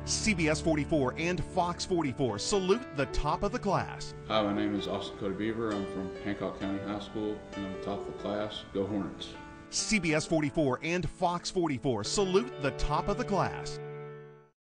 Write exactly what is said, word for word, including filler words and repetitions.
C B S forty-four and Fox forty-four salute the top of the class. Hi, my name is Austin Cody Beaver. I'm from Hancock County High School, and I'm top of the class. Go Hornets. C B S forty-four and Fox forty-four salute the top of the class.